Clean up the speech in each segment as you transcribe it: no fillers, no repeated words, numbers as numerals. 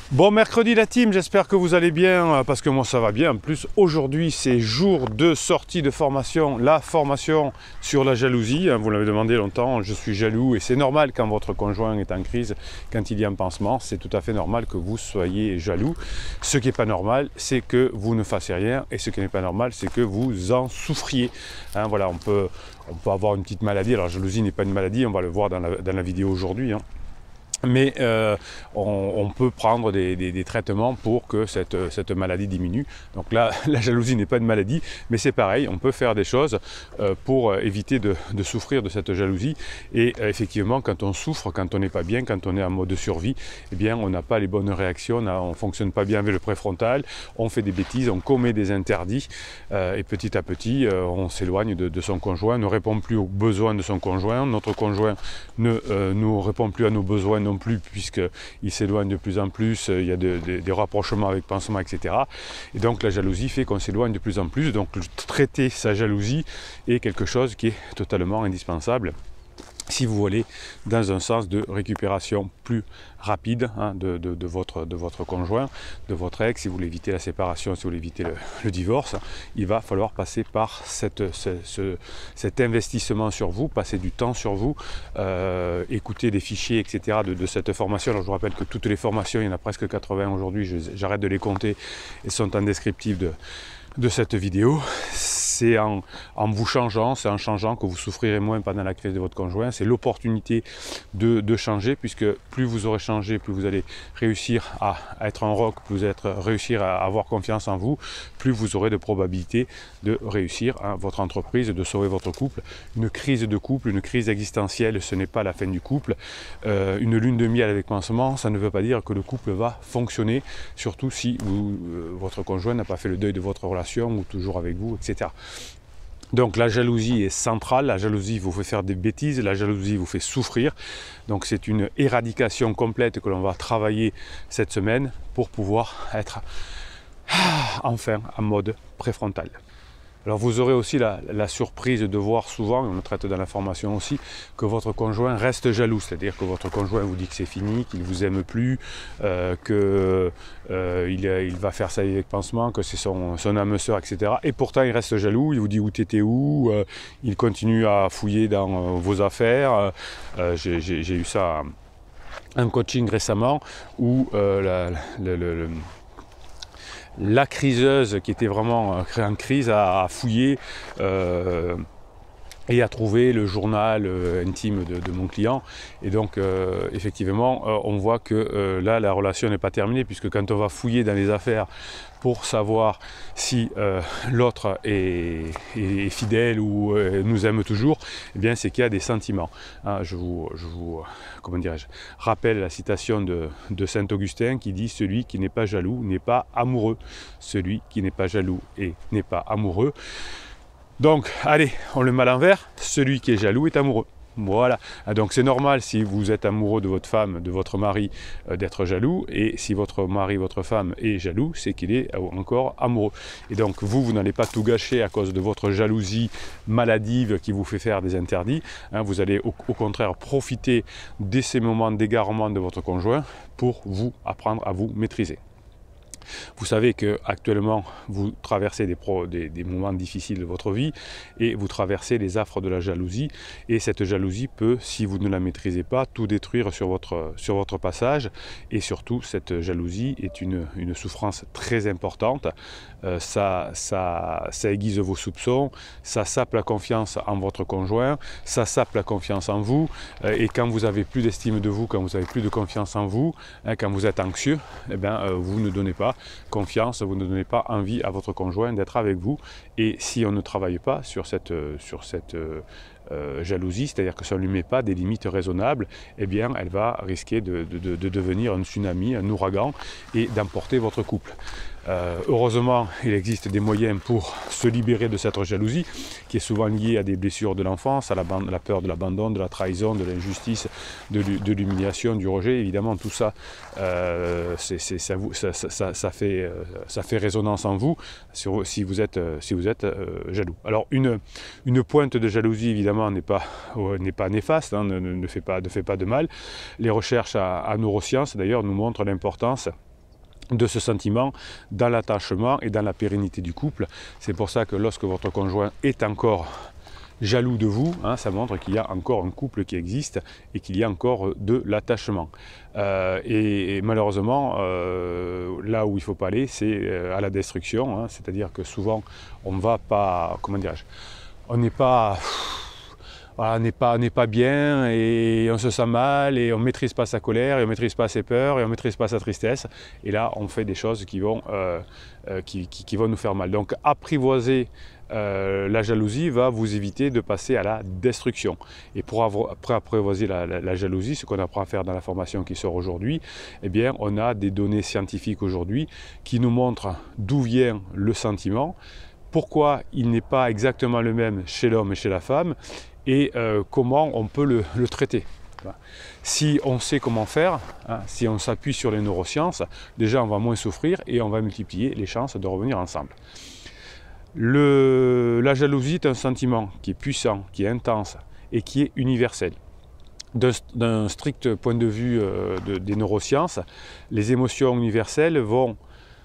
Bon mercredi la team, j'espère que vous allez bien parce que moi ça va bien. En plus aujourd'hui c'est jour de sortie de formation, la formation sur la jalousie. Vous l'avez demandé longtemps, je suis jaloux et c'est normal quand votre conjoint est en crise, quand il y a un pansement, c'est tout à fait normal que vous soyez jaloux. Ce qui n'est pas normal c'est que vous ne fassiez rien et ce qui n'est pas normal c'est que vous en souffriez. Voilà, on peut avoir une petite maladie, alors la jalousie n'est pas une maladie, on va le voir dans la vidéo aujourd'hui. Mais on peut prendre des traitements pour que cette maladie diminue. Donc là, la jalousie n'est pas une maladie, mais c'est pareil, on peut faire des choses pour éviter de souffrir de cette jalousie. Et effectivement, quand on souffre, quand on n'est pas bien, quand on est en mode survie, eh bien, on n'a pas les bonnes réactions, on ne fonctionne pas bien avec le préfrontal, on fait des bêtises, on commet des interdits, et petit à petit, on s'éloigne de son conjoint, ne répond plus aux besoins de son conjoint, notre conjoint ne nous répond plus à nos besoins non plus, puisqu'il s'éloigne de plus en plus, il y a des rapprochements avec pansement, etc. Et donc la jalousie fait qu'on s'éloigne de plus en plus, donc traiter sa jalousie est quelque chose qui est totalement indispensable si vous voulez dans un sens de récupération plus rapide de votre conjoint, de votre ex. Si vous voulez éviter la séparation, si vous voulez éviter le divorce, il va falloir passer par cet investissement sur vous, passer du temps sur vous, écouter des fichiers, etc. de cette formation. Alors je vous rappelle que toutes les formations, il y en a presque 80 aujourd'hui, j'arrête de les compter, et sont en descriptif de cette vidéo. C'est en vous changeant, c'est en changeant que vous souffrirez moins pendant la crise de votre conjoint. C'est l'opportunité de changer, puisque plus vous aurez changé, plus vous allez réussir à être en rock, plus vous allez réussir à avoir confiance en vous, plus vous aurez de probabilité de réussir votre entreprise, de sauver votre couple. Une crise de couple, une crise existentielle, ce n'est pas la fin du couple. Une lune de miel avec pansement, ça ne veut pas dire que le couple va fonctionner, surtout si votre conjoint n'a pas fait le deuil de votre relation ou toujours avec vous, etc. Donc la jalousie est centrale, la jalousie vous fait faire des bêtises, la jalousie vous fait souffrir. Donc c'est une éradication complète que l'on va travailler cette semaine pour pouvoir être enfin en mode préfrontal. Alors vous aurez aussi la surprise de voir souvent, et on le traite dans la formation aussi, que votre conjoint reste jaloux. C'est-à-dire que votre conjoint vous dit que c'est fini, qu'il ne vous aime plus, qu'il va faire ça avec pansement, que c'est son âme sœur, etc. Et pourtant il reste jaloux, il vous dit où t'étais où, il continue à fouiller dans vos affaires. J'ai eu ça, un coaching récemment, où la criseuse qui était vraiment en crise a fouillé et a trouvé le journal intime de mon client. Et donc effectivement on voit que là la relation n'est pas terminée, puisque quand on va fouiller dans les affaires pour savoir si l'autre est fidèle ou nous aime toujours, eh bien c'est qu'il y a des sentiments. Je vous comment dirais-je, rappelle la citation de Saint-Augustin qui dit: celui qui n'est pas jaloux n'est pas amoureux. Celui qui n'est pas jaloux et n'est pas amoureux. Donc allez, on le met à l'envers, celui qui est jaloux est amoureux. Voilà, donc c'est normal si vous êtes amoureux de votre femme, de votre mari, d'être jaloux, et si votre mari, votre femme est jaloux, c'est qu'il est encore amoureux. Et donc vous n'allez pas tout gâcher à cause de votre jalousie maladive qui vous fait faire des interdits, vous allez au contraire profiter de ces moments d'égarement de votre conjoint pour vous apprendre à vous maîtriser. Vous savez qu'actuellement, vous traversez des moments difficiles de votre vie et vous traversez les affres de la jalousie. Et cette jalousie peut, si vous ne la maîtrisez pas, tout détruire sur votre passage. Et surtout, cette jalousie est une souffrance très importante. Ça aiguise vos soupçons, ça sape la confiance en votre conjoint, ça sape la confiance en vous. Et quand vous n'avez plus d'estime de vous, quand vous n'avez plus de confiance en vous, quand vous êtes anxieux, eh bien, vous ne donnez pas confiance, vous ne donnez pas envie à votre conjoint d'être avec vous. Et si on ne travaille pas sur cette jalousie, c'est-à-dire que si on ne lui met pas des limites raisonnables, eh bien elle va risquer de devenir un tsunami, un ouragan, et d'emporter votre couple. Heureusement, il existe des moyens pour se libérer de cette jalousie, qui est souvent liée à des blessures de l'enfance, à la peur de l'abandon, de la trahison, de l'injustice, de l'humiliation, du rejet. Évidemment, tout ça, ça fait résonance en vous si vous êtes jaloux. Alors, une pointe de jalousie, évidemment, n'est pas néfaste, ne fait pas de mal. Les recherches à neurosciences, d'ailleurs, nous montrent l'importance de ce sentiment dans l'attachement et dans la pérennité du couple. C'est pour ça que lorsque votre conjoint est encore jaloux de vous, hein, ça montre qu'il y a encore un couple qui existe et qu'il y a encore de l'attachement. Et malheureusement, là où il ne faut pas aller, c'est à la destruction, hein, c'est-à-dire que souvent on ne va pas, comment dirais-je, on n'est pas... Voilà, on n'est pas bien et on se sent mal et on ne maîtrise pas sa colère et on ne maîtrise pas ses peurs et on ne maîtrise pas sa tristesse. Et là, on fait des choses qui vont nous faire mal. Donc, apprivoiser la jalousie va vous éviter de passer à la destruction. Et pour apprivoiser la jalousie, ce qu'on apprend à faire dans la formation qui sort aujourd'hui, eh bien, on a des données scientifiques aujourd'hui qui nous montrent d'où vient le sentiment, pourquoi il n'est pas exactement le même chez l'homme et chez la femme, et comment on peut le traiter. Si on sait comment faire, hein, si on s'appuie sur les neurosciences, déjà on va moins souffrir et on va multiplier les chances de revenir ensemble. La jalousie est un sentiment qui est puissant, qui est intense et qui est universel. D'un strict point de vue des neurosciences, les émotions universelles vont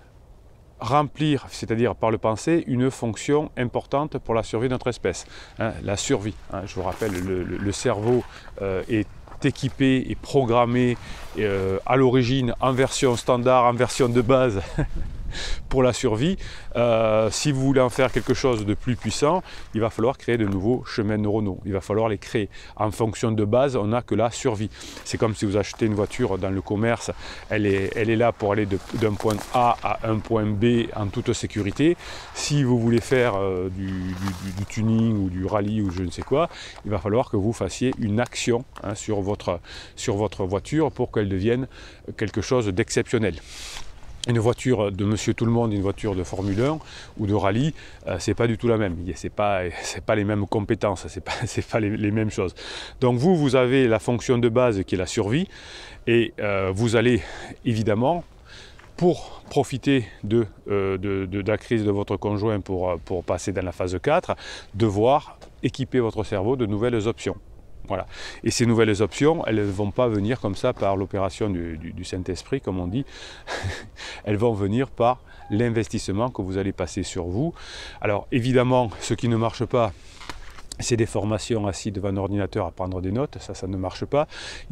remplir, c'est-à-dire par le penser, une fonction importante pour la survie de notre espèce, hein, la survie. Hein, je vous rappelle, le cerveau est équipé et programmé à l'origine en version standard, en version de base pour la survie. Si vous voulez en faire quelque chose de plus puissant, il va falloir créer de nouveaux chemins neuronaux. Il va falloir les créer. En fonction de base, on n'a que la survie. C'est comme si vous achetez une voiture dans le commerce, elle est là pour aller d'un point A à un point B en toute sécurité. Si vous voulez faire du tuning ou du rallye ou je ne sais quoi, il va falloir que vous fassiez une action, hein, sur votre voiture pour qu'elle devienne quelque chose d'exceptionnel. Une voiture de Monsieur Tout-le-Monde, une voiture de Formule 1 ou de rallye, c'est pas du tout la même. C'est pas les mêmes compétences, c'est pas les mêmes choses. Donc vous avez la fonction de base qui est la survie et vous allez évidemment, pour profiter de la crise de votre conjoint pour passer dans la phase 4, devoir équiper votre cerveau de nouvelles options. Voilà. Et ces nouvelles options, elles ne vont pas venir comme ça par l'opération du Saint-Esprit, comme on dit. Elles vont venir par l'investissement que vous allez passer sur vous. Alors évidemment, ce qui ne marche pas, c'est des formations assis devant un ordinateur à prendre des notes, ça ne marche pas.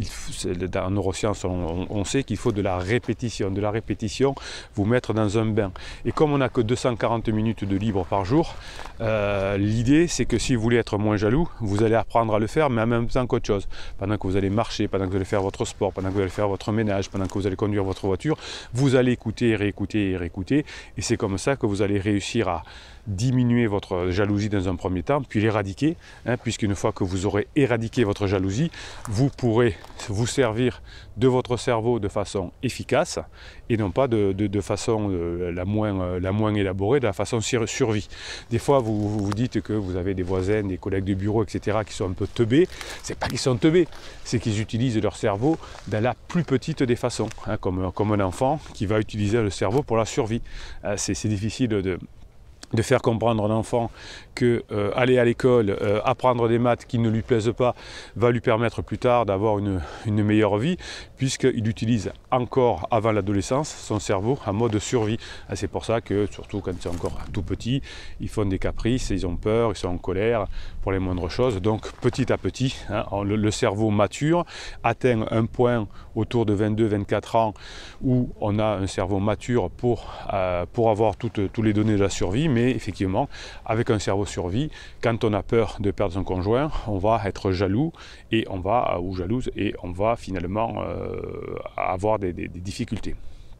En neurosciences, on sait qu'il faut de la répétition. De la répétition, vous mettre dans un bain. Et comme on n'a que 240 minutes de libre par jour, l'idée c'est que si vous voulez être moins jaloux, vous allez apprendre à le faire, mais en même temps qu'autre chose. Pendant que vous allez marcher, pendant que vous allez faire votre sport, pendant que vous allez faire votre ménage, pendant que vous allez conduire votre voiture, vous allez écouter, réécouter et réécouter. Et c'est comme ça que vous allez réussir à diminuer votre jalousie dans un premier temps, puis l'éradiquer, hein, puisqu'une fois que vous aurez éradiqué votre jalousie, vous pourrez vous servir de votre cerveau de façon efficace et non pas de façon la moins élaborée, de la façon survie. Des fois, vous dites que vous avez des voisins, des collègues de bureau, etc., qui sont un peu teubés. C'est pas qu'ils sont teubés, c'est qu'ils utilisent leur cerveau dans la plus petite des façons, hein, comme un enfant qui va utiliser le cerveau pour la survie. C'est difficile de faire comprendre à un enfant que aller à l'école, apprendre des maths qui ne lui plaisent pas, va lui permettre plus tard d'avoir une meilleure vie, puisqu'il utilise encore avant l'adolescence son cerveau en mode survie. C'est pour ça que, surtout quand c'est encore tout petit, ils font des caprices, ils ont peur, ils sont en colère pour les moindres choses. Donc petit à petit, hein, le cerveau mature, atteint un point autour de 22-24 ans où on a un cerveau mature pour avoir toutes les données de la survie, mais effectivement, avec un cerveau survie, quand on a peur de perdre son conjoint, on va être jaloux ou jalouse et on va finalement avoir des difficultés.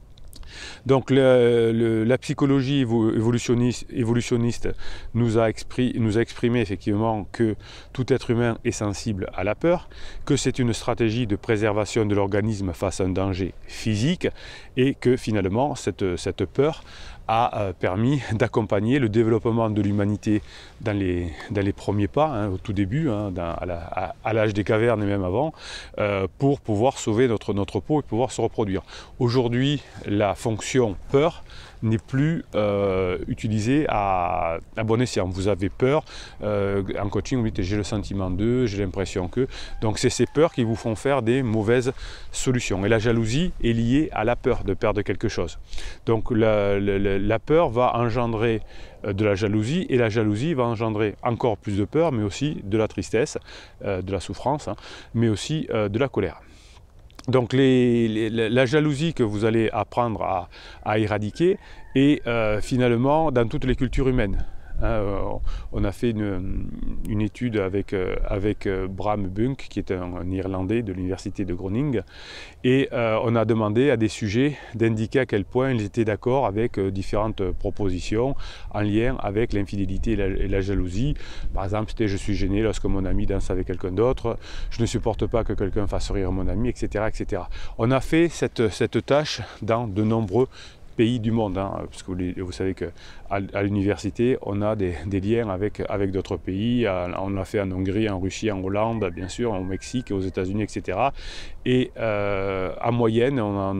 Donc la psychologie évolutionniste nous a exprimé effectivement que tout être humain est sensible à la peur, que c'est une stratégie de préservation de l'organisme face à un danger physique et que finalement cette peur a permis d'accompagner le développement de l'humanité dans les premiers pas, hein, au tout début, hein, à l'âge des cavernes et même avant, pour pouvoir sauver notre peau et pouvoir se reproduire. Aujourd'hui, la fonction peur n'est plus utilisé à bon escient. Vous avez peur, en coaching vous dites j'ai le sentiment de, j'ai l'impression que, donc c'est ces peurs qui vous font faire des mauvaises solutions. Et la jalousie est liée à la peur de perdre quelque chose. Donc la peur va engendrer de la jalousie, et la jalousie va engendrer encore plus de peur, mais aussi de la tristesse, de la souffrance, hein, mais aussi de la colère. Donc la jalousie que vous allez apprendre à éradiquer est finalement dans toutes les cultures humaines. On a fait une étude avec Bram Bunk, qui est un Irlandais de l'université de Groningen, et on a demandé à des sujets d'indiquer à quel point ils étaient d'accord avec différentes propositions en lien avec l'infidélité et la jalousie. Par exemple, c'était « je suis gêné lorsque mon ami danse avec quelqu'un d'autre »,« je ne supporte pas que quelqu'un fasse rire mon ami », etc., etc. On a fait cette tâche dans de nombreux pays du monde, hein, parce que vous savez qu'à l'université, on a des liens avec d'autres pays. On l'a fait en Hongrie, en Russie, en Hollande, bien sûr, au Mexique, aux États-Unis, etc. Et en moyenne,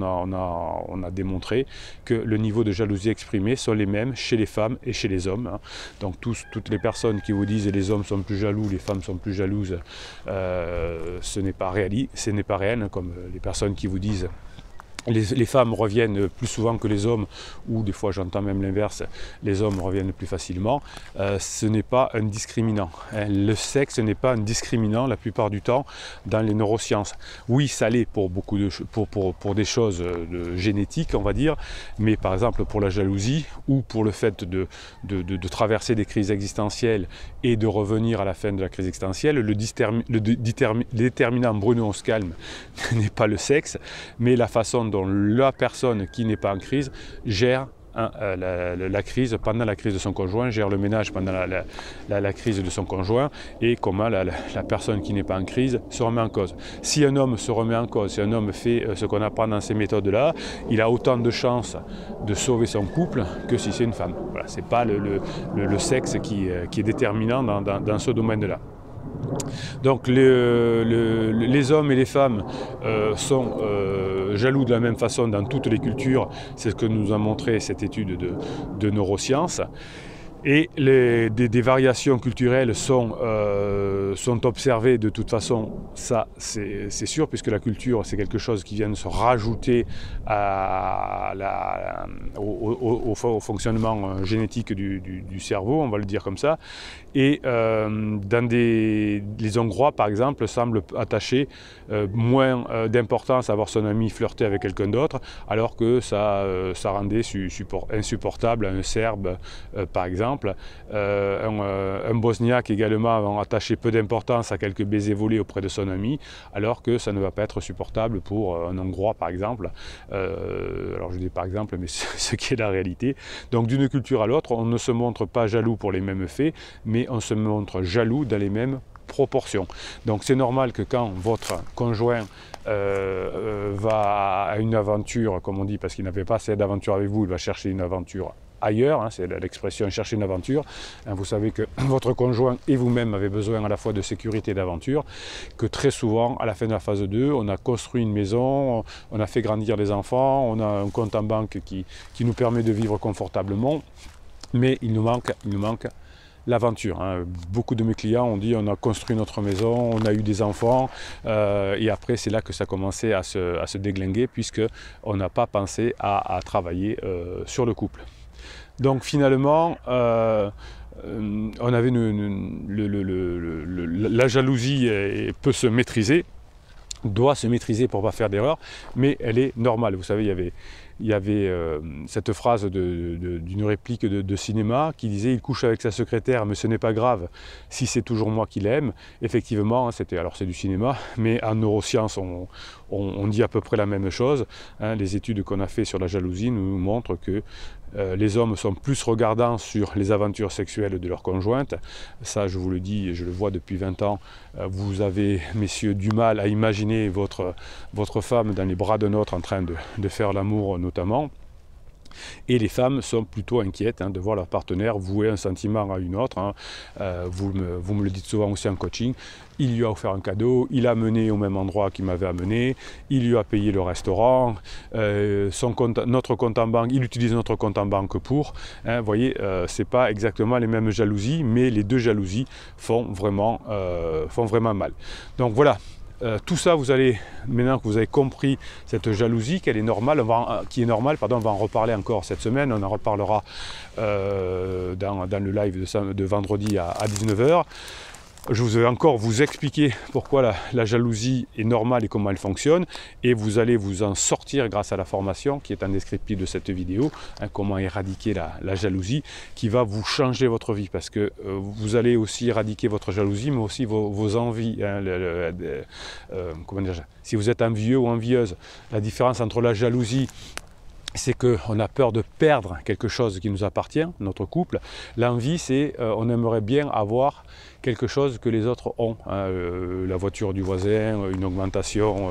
on a démontré que le niveau de jalousie exprimé sont les mêmes chez les femmes et chez les hommes, hein. Donc toutes les personnes qui vous disent les hommes sont plus jaloux, les femmes sont plus jalouses, ce n'est pas réel, comme les personnes qui vous disent les femmes reviennent plus souvent que les hommes, ou des fois j'entends même l'inverse, les hommes reviennent plus facilement. Ce n'est pas un discriminant, hein. Le sexe n'est pas un discriminant la plupart du temps dans les neurosciences. Oui, ça l'est pour beaucoup pour des choses génétiques, on va dire, mais par exemple pour la jalousie ou pour le fait de traverser des crises existentielles et de revenir à la fin de la crise existentielle, le déterminant Bruno Scalm n'est pas le sexe, mais la façon dont la personne qui n'est pas en crise gère la crise pendant la crise de son conjoint, gère le ménage pendant la crise de son conjoint, et comment la personne qui n'est pas en crise se remet en cause. Si un homme se remet en cause, si un homme fait ce qu'on apprend dans ces méthodes-là, il a autant de chances de sauver son couple que si c'est une femme. Voilà, ce n'est pas le sexe qui est déterminant dans ce domaine-là. Donc les hommes et les femmes sont jaloux de la même façon dans toutes les cultures, c'est ce que nous a montré cette étude de neurosciences. Et des variations culturelles sont observées de toute façon, ça c'est sûr, puisque la culture c'est quelque chose qui vient de se rajouter au fonctionnement génétique du cerveau, on va le dire comme ça. Et les Hongrois par exemple semblent attacher moins d'importance à voir son ami flirter avec quelqu'un d'autre, alors que ça rendait insupportable à un Serbe par exemple. Un Bosniaque également va attacher peu d'importance à quelques baisers volés auprès de son ami, alors que ça ne va pas être supportable pour un Hongrois par exemple. Alors je dis par exemple, mais ce qui est la réalité. Donc d'une culture à l'autre, on ne se montre pas jaloux pour les mêmes faits, mais on se montre jaloux dans les mêmes proportions. Donc c'est normal que quand votre conjoint va à une aventure, comme on dit, parce qu'il n'avait pas assez d'aventure avec vous, il va chercher une aventure ailleurs, hein, c'est l'expression chercher une aventure. Hein, vous savez que votre conjoint et vous-même avez besoin à la fois de sécurité et d'aventure, que très souvent à la fin de la phase 2, on a construit une maison, on a fait grandir les enfants, on a un compte en banque qui nous permet de vivre confortablement, mais il nous manque l'aventure, hein. Beaucoup de mes clients ont dit on a construit notre maison, on a eu des enfants, et après c'est là que ça commençait à se déglinguer, puisque on n'a pas pensé à travailler sur le couple. Donc finalement, on avait la jalousie peut se maîtriser, doit se maîtriser pour ne pas faire d'erreur, mais elle est normale. Vous savez, il y avait cette phrase d'une réplique de cinéma qui disait « il couche avec sa secrétaire, mais ce n'est pas grave si c'est toujours moi qui l'aime ». Effectivement, alors c'est du cinéma, mais en neurosciences, on dit à peu près la même chose, hein. Les études qu'on a fait sur la jalousie nous montrent que les hommes sont plus regardants sur les aventures sexuelles de leur conjointe. Ça, je vous le dis, et je le vois depuis 20 ans, vous avez, messieurs, du mal à imaginer votre femme dans les bras d'un autre en train de faire l'amour notamment. Et les femmes sont plutôt inquiètes de voir leur partenaire vouer un sentiment à une autre. Vous me le dites souvent aussi en coaching. Il lui a offert un cadeau, il a mené au même endroit qu'il m'avait amené, il lui a payé le restaurant, notre compte en banque, il utilise notre compte en banque pour. Vous voyez, ce n'est pas exactement les mêmes jalousies, mais les deux jalousies font vraiment mal. Donc voilà. Tout ça, vous allez, maintenant que vous avez compris cette jalousie, qu'elle est normale, on va en reparler encore cette semaine, on en reparlera dans le live de vendredi à 19 h. Je vais encore vous expliquer pourquoi la jalousie est normale et comment elle fonctionne, et vous allez vous en sortir grâce à la formation qui est en descriptif de cette vidéo, comment éradiquer la jalousie, qui va vous changer votre vie, parce que vous allez aussi éradiquer votre jalousie, mais aussi vos envies. Comment dire, si vous êtes envieux ou envieuse, la différence entre la jalousie, c'est qu'on a peur de perdre quelque chose qui nous appartient, notre couple. L'envie, c'est on aimerait bien avoir quelque chose que les autres ont. La voiture du voisin, une augmentation,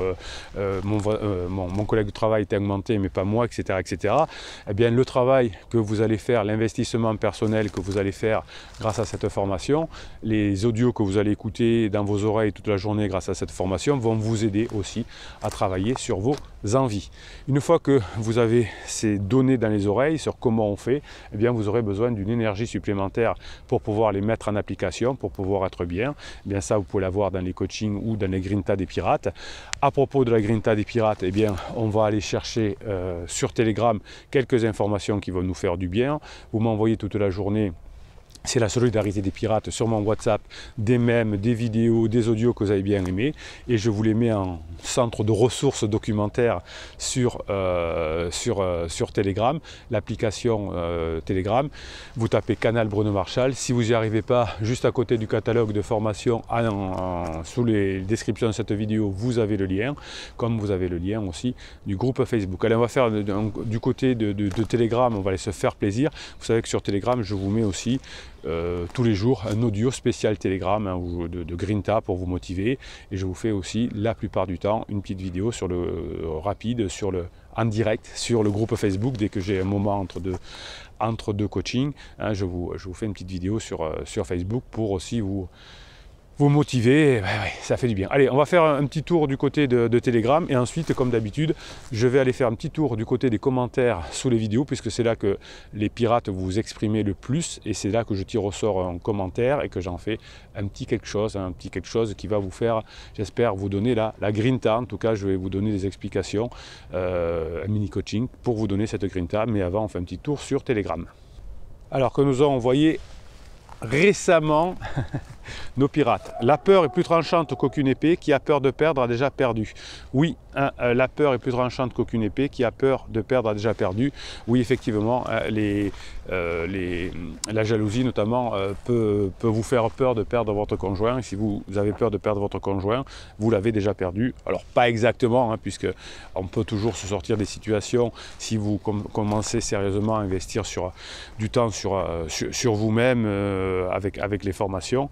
mon collègue de travail était augmenté, mais pas moi, etc., etc. Eh bien, le travail que vous allez faire, l'investissement personnel que vous allez faire grâce à cette formation, les audios que vous allez écouter dans vos oreilles toute la journée grâce à cette formation vont vous aider aussi à travailler sur vos envies. Une fois que vous avez ces données dans les oreilles sur comment on fait, eh bien, vous aurez besoin d'une énergie supplémentaire pour pouvoir les mettre en application, pour pouvoir être bien. Eh bien, ça, vous pouvez l'avoir dans les coachings ou dans les Grinta des pirates. À propos de la Grinta des pirates, eh bien, on va aller chercher sur Telegram quelques informations qui vont nous faire du bien. Vous m'envoyez toute la journée. C'est la solidarité des pirates sur mon WhatsApp, des mèmes, des vidéos, des audios que vous avez bien aimés, et je vous les mets en centre de ressources documentaires sur Telegram, l'application Telegram. Vous tapez Canal Bruno Marchal. Si vous n'y arrivez pas, juste à côté du catalogue de formation, sous les descriptions de cette vidéo, vous avez le lien, comme vous avez le lien aussi du groupe Facebook. Allez, on va faire du côté de Telegram, on va aller se faire plaisir. Vous savez que sur Telegram, je vous mets aussi tous les jours un audio spécial Telegram de Grinta pour vous motiver, et je vous fais aussi la plupart du temps une petite vidéo sur rapide en direct sur le groupe Facebook dès que j'ai un moment entre deux coachings. Je vous fais une petite vidéo sur Facebook pour aussi vous motiver. Ça fait du bien. Allez, on va faire un petit tour du côté de Telegram, et ensuite, comme d'habitude, je vais aller faire un petit tour du côté des commentaires sous les vidéos, puisque c'est là que les pirates vous exprimez le plus, et c'est là que je tire au sort un commentaire et que j'en fais un petit quelque chose qui va vous faire, j'espère, vous donner la grinta. En tout cas, je vais vous donner des explications, un mini coaching pour vous donner cette grinta, mais avant, on fait un petit tour sur Telegram. Alors que nous avons envoyé récemment nos pirates. La peur est plus tranchante qu'aucune épée, qui a peur de perdre a déjà perdu. Oui, la peur est plus tranchante qu'aucune épée, qui a peur de perdre a déjà perdu. Oui, effectivement, la jalousie notamment peut vous faire peur de perdre votre conjoint. Et si vous avez peur de perdre votre conjoint, vous l'avez déjà perdu. Alors pas exactement, puisque on peut toujours se sortir des situations si vous commencez sérieusement à investir du temps sur vous-même avec les formations.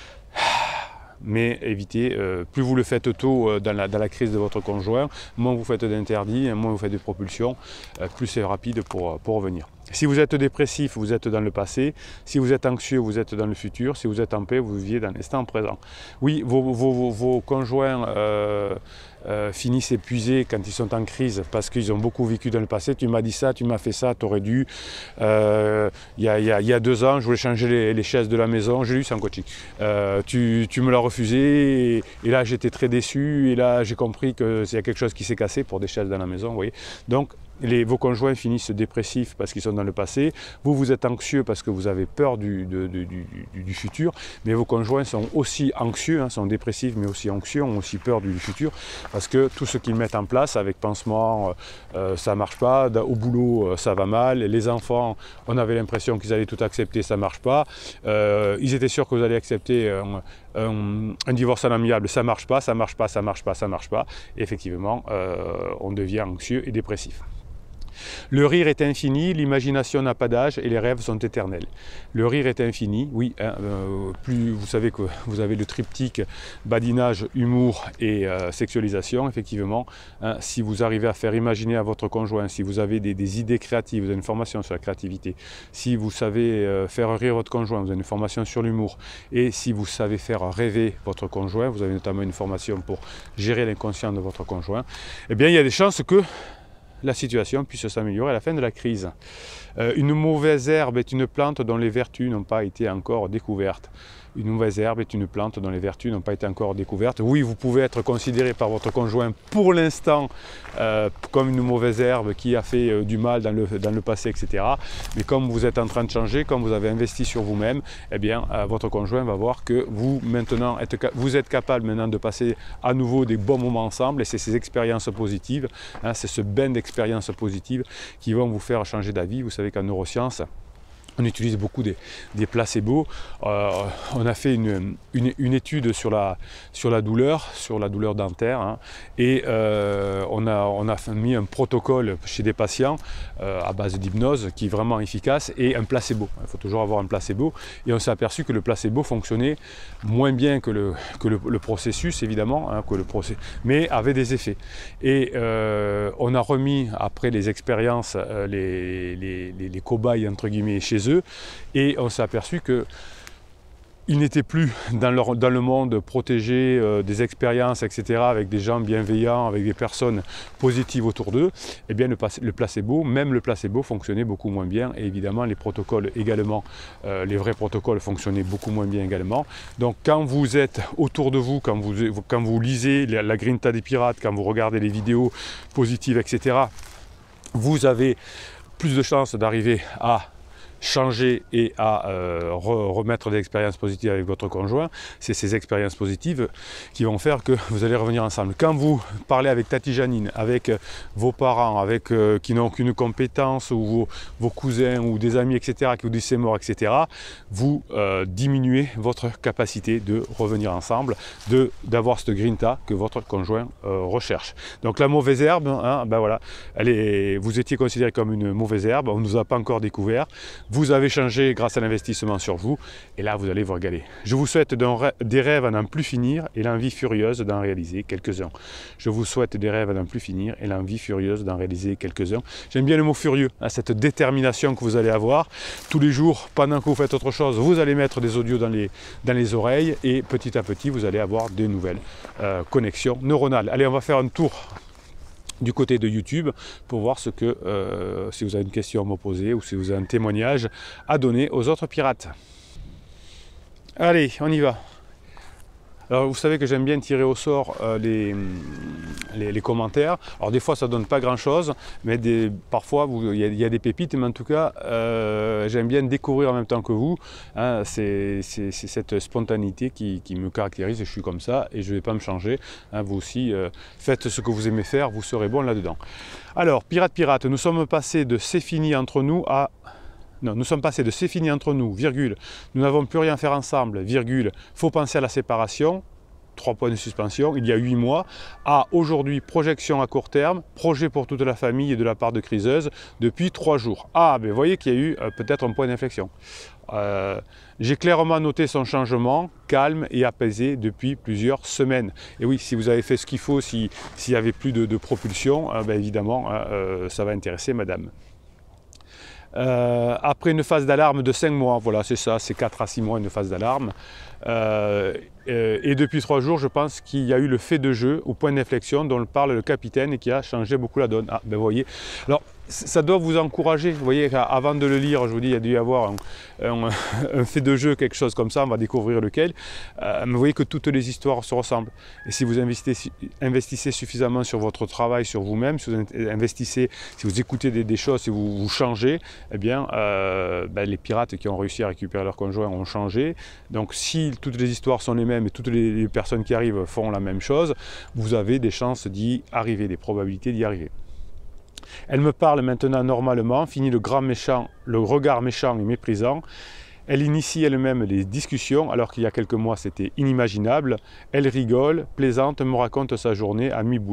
Mais évitez, plus vous le faites tôt dans la crise de votre conjoint, moins vous faites d'interdits, moins vous faites de propulsion, plus c'est rapide pour revenir. Si vous êtes dépressif, vous êtes dans le passé. Si vous êtes anxieux, vous êtes dans le futur. Si vous êtes en paix, vous vivez dans l'instant présent. Oui, vos conjoints finissent épuisés quand ils sont en crise parce qu'ils ont beaucoup vécu dans le passé. Tu m'as dit ça, tu m'as fait ça, tu aurais dû. Il y a 2 ans, je voulais changer les chaises de la maison. J'ai lu ça en coaching. Tu me l'as refusé et là j'étais très déçu. Et là j'ai compris qu'il y a quelque chose qui s'est cassé pour des chaises dans la maison. Vous voyez. Donc, vos conjoints finissent dépressifs parce qu'ils sont dans le passé, vous êtes anxieux parce que vous avez peur du futur, mais vos conjoints sont aussi anxieux, sont dépressifs mais aussi anxieux, ont aussi peur du futur, parce que tout ce qu'ils mettent en place avec pansement, ça ne marche pas, au boulot ça va mal, les enfants, on avait l'impression qu'ils allaient tout accepter, ça ne marche pas, ils étaient sûrs que vous allez accepter un divorce en amiable, ça ne marche pas, ça ne marche pas, ça ne marche pas, ça ne marche pas, et effectivement on devient anxieux et dépressif. Le rire est infini, l'imagination n'a pas d'âge et les rêves sont éternels. Le rire est infini, oui, plus vous savez que vous avez le triptyque badinage, humour et sexualisation, effectivement, si vous arrivez à faire imaginer à votre conjoint, si vous avez des idées créatives, vous avez une formation sur la créativité, si vous savez faire rire votre conjoint, vous avez une formation sur l'humour, et si vous savez faire rêver votre conjoint, vous avez notamment une formation pour gérer l'inconscient de votre conjoint, eh bien il y a des chances que la situation puisse s'améliorer à la fin de la crise. Une mauvaise herbe est une plante dont les vertus n'ont pas été encore découvertes. Une mauvaise herbe est une plante dont les vertus n'ont pas été encore découvertes. Oui, vous pouvez être considéré par votre conjoint pour l'instant comme une mauvaise herbe qui a fait du mal dans le passé, etc. Mais comme vous êtes en train de changer, comme vous avez investi sur vous-même, eh bien, votre conjoint va voir que vous, maintenant, vous êtes capable maintenant de passer à nouveau des bons moments ensemble. Et c'est ces expériences positives, c'est ce bain d'expériences positives qui vont vous faire changer d'avis. Vous savez qu'en neurosciences, on utilise beaucoup des placebos. On a fait une étude sur la douleur dentaire, et on a mis un protocole chez des patients à base d'hypnose qui est vraiment efficace, et un placebo. Il faut toujours avoir un placebo, et on s'est aperçu que le placebo fonctionnait moins bien que le processus, évidemment, mais avait des effets. Et on a remis après les expériences les cobayes entre guillemets chez eux, et on s'est aperçu que ils n'étaient plus dans le monde protégé des expériences, etc., avec des gens bienveillants, avec des personnes positives autour d'eux. Eh bien, le placebo, même le placebo, fonctionnait beaucoup moins bien. Et évidemment, les protocoles également, les vrais protocoles fonctionnaient beaucoup moins bien également. Donc, quand vous êtes autour de vous, quand vous lisez la Grinta des pirates, quand vous regardez les vidéos positives, etc., vous avez plus de chances d'arriver à changer et à remettre des expériences positives avec votre conjoint. C'est ces expériences positives qui vont faire que vous allez revenir ensemble. Quand vous parlez avec Tati Janine, avec vos parents, avec qui n'ont aucune compétence, ou vos cousins ou des amis, etc., qui vous disent c'est mort, etc., vous diminuez votre capacité de revenir ensemble, d'avoir cette grinta que votre conjoint recherche. Donc la mauvaise herbe, ben voilà, vous étiez considéré comme une mauvaise herbe, on ne nous a pas encore découvert. Vous avez changé grâce à l'investissement sur vous, et là vous allez vous régaler. Je vous souhaite des rêves à n'en plus finir et l'envie furieuse d'en réaliser quelques-uns. Je vous souhaite des rêves à n'en plus finir et l'envie furieuse d'en réaliser quelques-uns. J'aime bien le mot furieux, cette détermination que vous allez avoir. Tous les jours, pendant que vous faites autre chose, vous allez mettre des audios dans les oreilles, et petit à petit vous allez avoir de nouvelles connexions neuronales. Allez, on va faire un tour du côté de YouTube pour voir si vous avez une question à me poser, ou si vous avez un témoignage à donner aux autres pirates. Allez, on y va. Alors vous savez que j'aime bien tirer au sort les commentaires. Alors des fois ça donne pas grand chose, mais parfois il y a des pépites, mais en tout cas j'aime bien découvrir en même temps que vous. C'est cette spontanéité qui me caractérise, et je suis comme ça et je ne vais pas me changer. Vous aussi, faites ce que vous aimez faire, vous serez bon là-dedans. Alors, pirate, nous sommes passés de c'est fini entre nous à... Non, nous sommes passés de c'est fini entre nous, virgule, nous n'avons plus rien à faire ensemble, virgule, faut penser à la séparation, 3 points de suspension, il y a 8 mois, à aujourd'hui, projection à court terme, projet pour toute la famille et de la part de Criseuse, depuis 3 jours. Ah, ben vous voyez qu'il y a eu peut-être un point d'inflexion. J'ai clairement noté son changement, calme et apaisé depuis plusieurs semaines. Et oui, si vous avez fait ce qu'il faut, s'il n'y avait plus de propulsion, ben évidemment, ça va intéresser madame. Après une phase d'alarme de 5 mois, voilà, c'est ça, c'est 4 à 6 mois une phase d'alarme. Et depuis 3 jours, je pense qu'il y a eu le fait de jeu au point d'inflexion dont parle le capitaine et qui a changé beaucoup la donne. Ah, ben vous voyez. Alors, ça doit vous encourager. Vous voyez, avant de le lire, je vous dis, il y a dû y avoir un fait de jeu, quelque chose comme ça, on va découvrir lequel. Mais vous voyez que toutes les histoires se ressemblent. Et si vous investissez suffisamment sur votre travail, sur vous-même, si vous écoutez des choses, si vous changez, eh bien, les pirates qui ont réussi à récupérer leur conjoint ont changé. Donc, si toutes les histoires sont les mêmes et toutes les personnes qui arrivent font la même chose, vous avez des chances d'y arriver, des probabilités d'y arriver. Elle me parle maintenant normalement, fini le regard méchant et méprisant. Elle initie elle-même les discussions, alors qu'il y a quelques mois c'était inimaginable. Elle rigole, plaisante, me raconte sa journée à mi-boulot.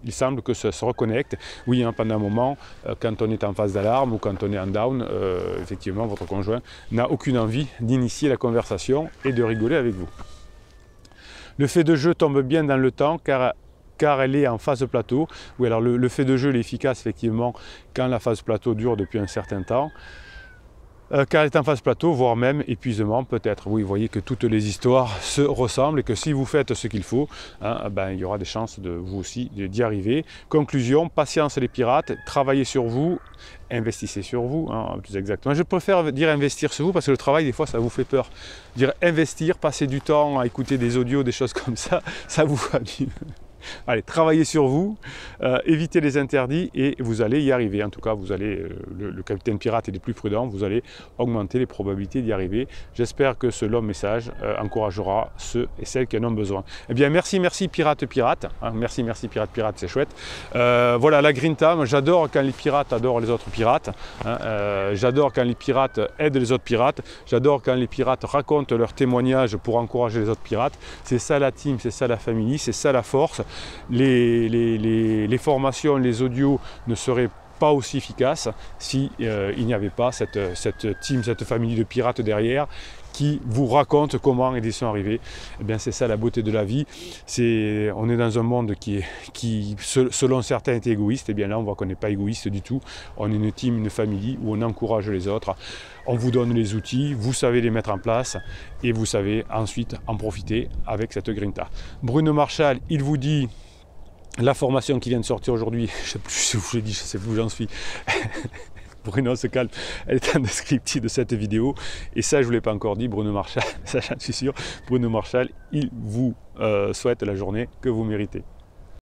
il semble que ça se reconnecte. Oui, hein, pendant un moment, quand on est en phase d'alarme ou quand on est en down, effectivement, votre conjoint n'a aucune envie d'initier la conversation et de rigoler avec vous. Le fait de jeu tombe bien dans le temps car elle est en phase plateau. Oui, alors le fait de jeu est efficace effectivement quand la phase plateau dure depuis un certain temps. Car elle est en phase plateau, voire même épuisement peut-être. Oui, vous voyez que toutes les histoires se ressemblent et que si vous faites ce qu'il faut, hein, ben, il y aura des chances de vous aussi d'y arriver. Conclusion, patience les pirates, travaillez sur vous, investissez sur vous, hein, plus exactement. Je préfère dire investir sur vous parce que le travail, des fois, ça vous fait peur. Dire investir, passer du temps à écouter des audios, des choses comme ça vous fatigue. Allez, travaillez sur vous, évitez les interdits et vous allez y arriver. En tout cas, vous allez, le capitaine pirate est le plus prudent, vous allez augmenter les probabilités d'y arriver. J'espère que ce long message encouragera ceux et celles qui en ont besoin. Eh bien, merci pirate. Hein, merci pirate, c'est chouette. Voilà, la Grinta, j'adore quand les pirates adorent les autres pirates. Hein, j'adore quand les pirates aident les autres pirates. J'adore quand les pirates racontent leurs témoignages pour encourager les autres pirates. C'est ça la team, c'est ça la famille, c'est ça la force. Les formations, les audios ne seraient pas aussi efficaces si il n'y avait pas cette team, cette famille de pirates derrière qui vous raconte comment ils y sont arrivés. Eh bien, c'est ça la beauté de la vie. On est dans un monde qui selon certains, est égoïste. Et bien là, on voit qu'on n'est pas égoïste du tout. On est une team, une famille où on encourage les autres. On vous donne les outils, vous savez les mettre en place et vous savez ensuite en profiter avec cette Grinta. Bruno Marchal, il vous dit la formation qui vient de sortir aujourd'hui, je ne sais plus si je l'ai dit, je ne sais plus où j'en suis. Bruno se calme, elle est en descriptif de cette vidéo. Et ça, je ne vous l'ai pas encore dit, Bruno Marchal, ça j'en suis sûr, Bruno Marchal, il vous souhaite la journée que vous méritez.